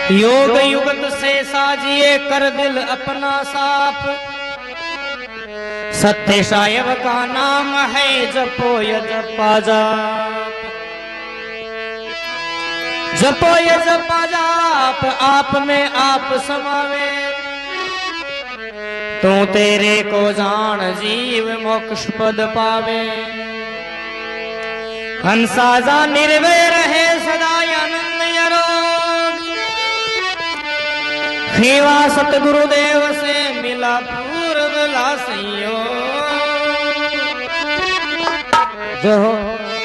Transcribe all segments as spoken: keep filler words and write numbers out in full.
योग युगत से साजिए कर दिल अपना साफ। सत्य साहेब का नाम है जपो य जपा जाप। जपो य जपा जाप आप में आप समावे। तू तेरे को जान जीव मोक्ष पद पावे। हंसाजा निर्भय रहे सदा आनंद यरोग। खीवा सतगुरुदेव से मिला पूर्व ला संयोग। जो हो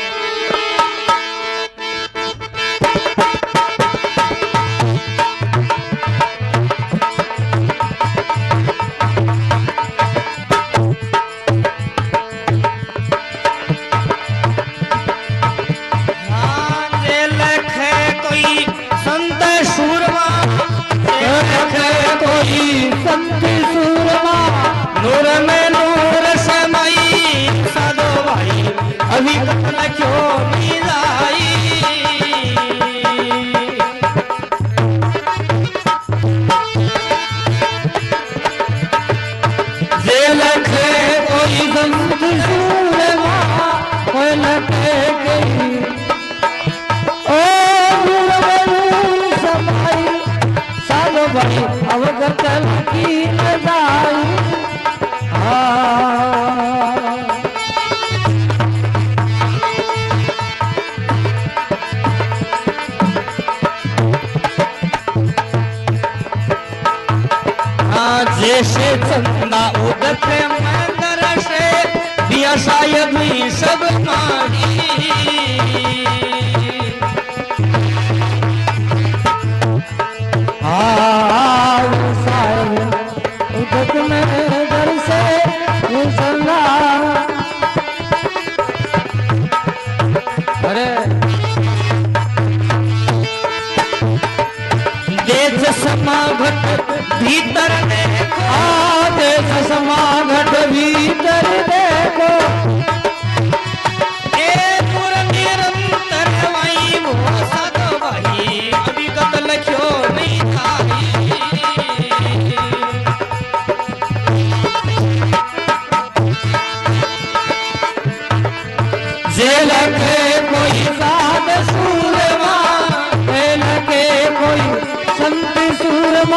नूर में नूर समाई साधो भाई अभी तक क्यों मिलाई। जे लखे कोई संत सूरमा कोई लखे गई। ओ नूर में नूर समाई साधो भाई अवगत की नदाई। जैसे चंदा उदक मंदर से दिया शायद ही सब माही। उदक मंदर से अरे देश समाघट भीतर देखो। देश समाघट भीतर देखो। ए पूरा निरंतर वही वो साधो भाई अभी कत लख्यो नहीं थाई। जे लखे कोई साध सूरमा जे लखे कोई संत सूरमा।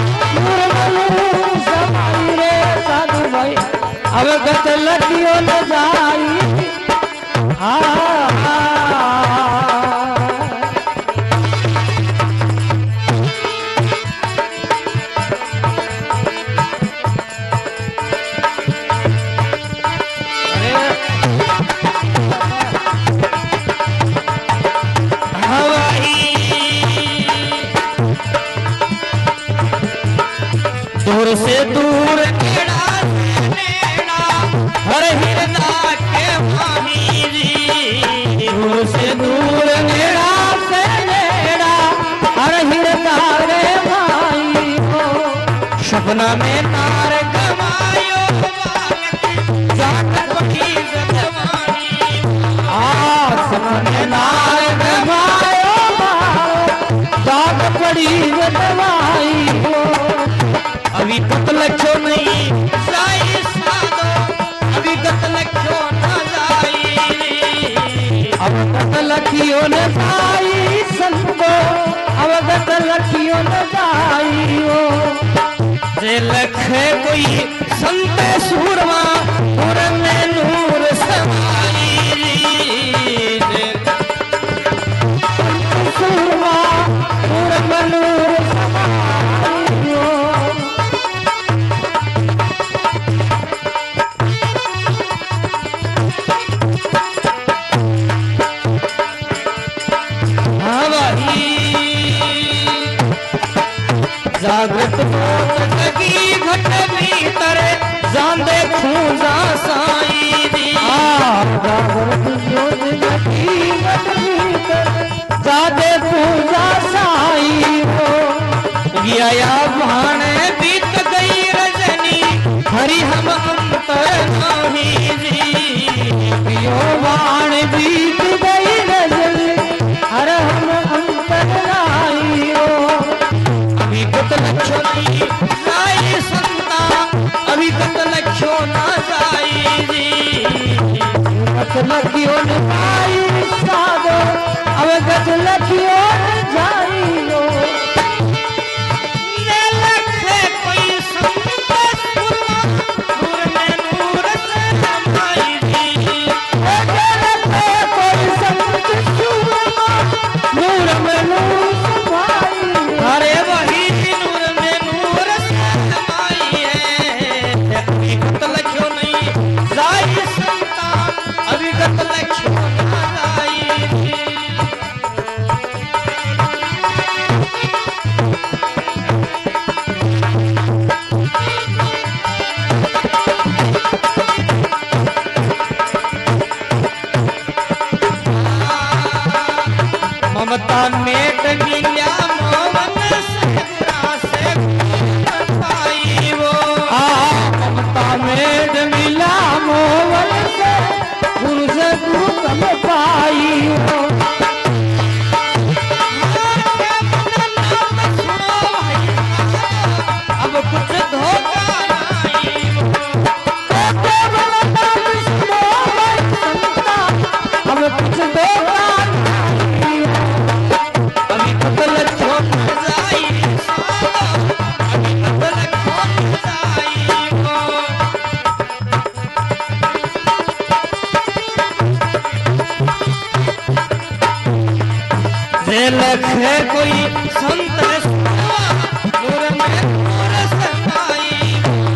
अब गत लड़ियों न जाई। हाँ दूर से दूर हर हिरदा के माही। दूर से दूर नेड़ा से नेड़ा हर हिरदा रे माही हो। सपना में नार गवायो जाकर पकी जवानी। आ सपना में नार गवायो जाकर पड़ी जवानी हो। अभी तक लक्ष्यो नहीं साई साधो अभी तक लक्ष्यो न जाई। अब तक लखियो न जाई संतो अब तक लखियो न जाई हो। जे लखे कोई संत सूरमा नूर में नूर समाई। सूरमा नूर में नूर समाई हो। जागृत जगी घट भीतर जांदे खूंजा साई दी। जागृत जगी घट भीतर जांदे खूंजा साई हो। गया भाने बीत गई रजनी हरि हम अंतर नाही जी। यो भान बीत गई रजनी हर हम अंतर नाही हो। लखियो न पाई साधो अवगत लखियो न जाइयो जे लखे कोई संत सुरमा नूर में नूर समाई दी जे लखे कोई संत सुरमा नूर में नूर समाई अरे वही नूर में नूर समाई है अविगत लखियो नहीं जाई संता अविगत लखियो ना जाई ममता मेट मिल्या मोहन से गुना से पाई वो ममता मेड मिला मोहन से गुरु से गुरु कम पाई हो अब कुछ धोखा नहीं अब कुछ देगा अभी बदल छोड़ जाई अभी बदल छोड़ जाई वो जे लखे कोई संत सुनवा नूर में नूर समाई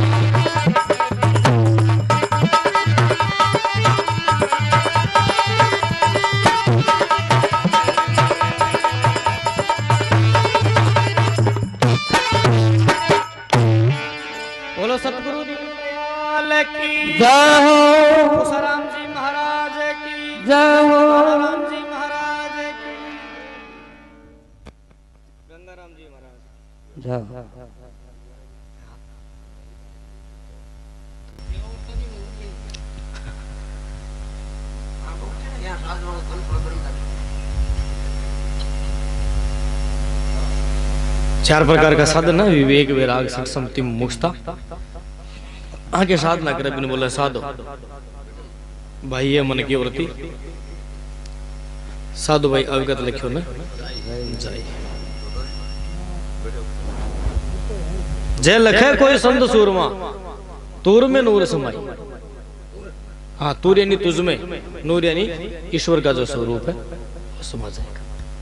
बोलो सतगुरु दयाल की जय हो तुषाराम जी महाराज की जय हो राम जी महाराज की गंगाराम जी महाराज जय हो चार प्रकार का साधन है विवेक वैराग संसमति मुक्ता आगे साधना करे बिन बोले साधो भाई ये मन की व्रति साधु भाई अवगत लिखियो न जाई जय लखे कोई संत सूरमा तूर में नूर समाई हाँ तूर यानी तुझ में नूर यानी ईश्वर का जो स्वरूप है वो समा जाएगा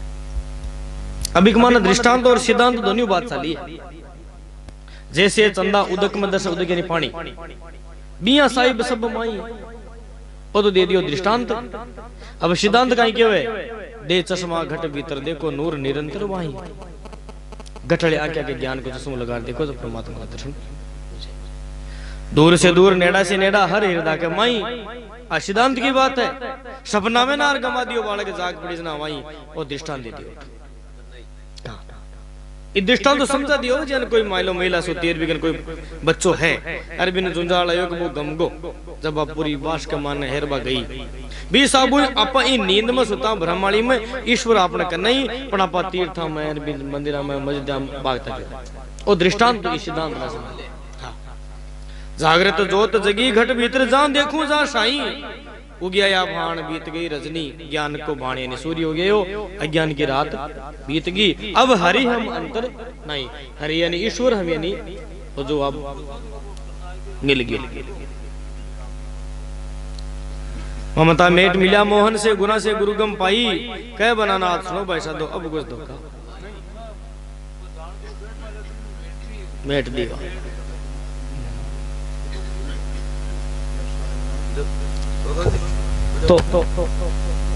अभिमान दृष्टांत और सिद्धांत दोनों बातशाली है जैसे चंदा उदक में दस उदक यानी पानी बिया साहिब सब माई वो तो दे दियो दृष्टांत अब सिद्धांत कहीं क्यों है दे चश्मा घट भीतर देखो नूर निरंतर वाही घटड़े आज्ञा के ज्ञान को चश्मा लगा देखो तो परमात्मा का दर्शन दूर से दूर नेड़ा से नेड़ा हर हृदय के माई आ सिद्धांत की बात है सपना में नार गमा दियो बालक जाग पड़ी ना वाई वो दृष्टांत दे दियो दृष्टांत तो समझा दियो जन कोई माइलो महिला सो तीर बिगन कोई बच्चो है अरे बिन जुंजाल आयोग वो गमगो जब आप पूरी बाश के माने हेरबा गई बी साबु आपा ई नींद में सुता ब्रह्माणी में ईश्वर आपने कर नहीं पण आपा तीर्था में अरे मंदिरा में मस्जिदा भागता के ओ दृष्टांत तो सिद्धांत ना समझ हां जागृत जोत जगी घट भीतर जान देखूं जा साई उगया भाण बीत गई रजनी ज्ञान को भाण यानी सूर्य हो गयो अज्ञान की रात बीत गई अब हरि हम अंतर नहीं हरि यानी ईश्वर हम यानी तो जो अब मिल गए ममता मेट मिला मोहन से गुना से गुरुगम पाई कह बनाना हाथ सुनो भाई साधो अब कुछ धोखा मेट दिया तो, तो, तो, तो